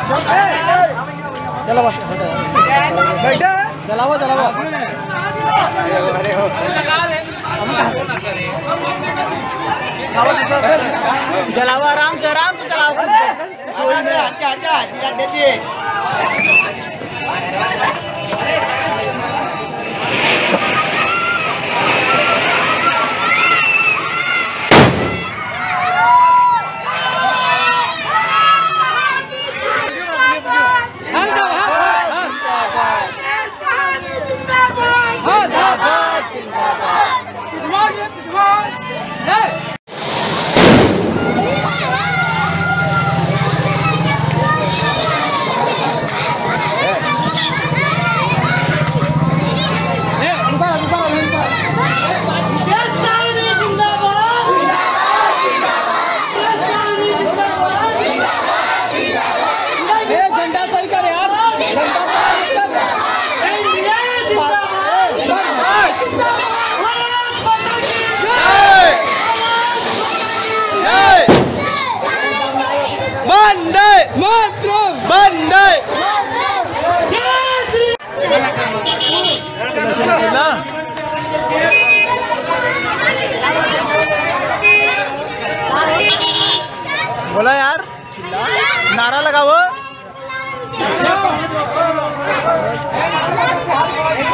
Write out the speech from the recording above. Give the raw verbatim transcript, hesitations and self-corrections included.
चलो बस चलाओ चलाओ चलाओ आराम से आराम से चलाओ कोई नहीं हट हट हट देती बोला यार नारा लगाओ।